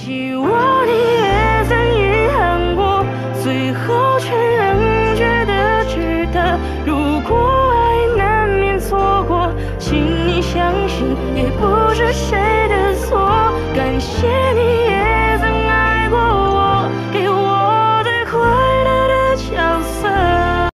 希望你也曾遗憾过，最后却仍觉得值得。如果爱难免错过，请你相信，也不是谁的错。感谢。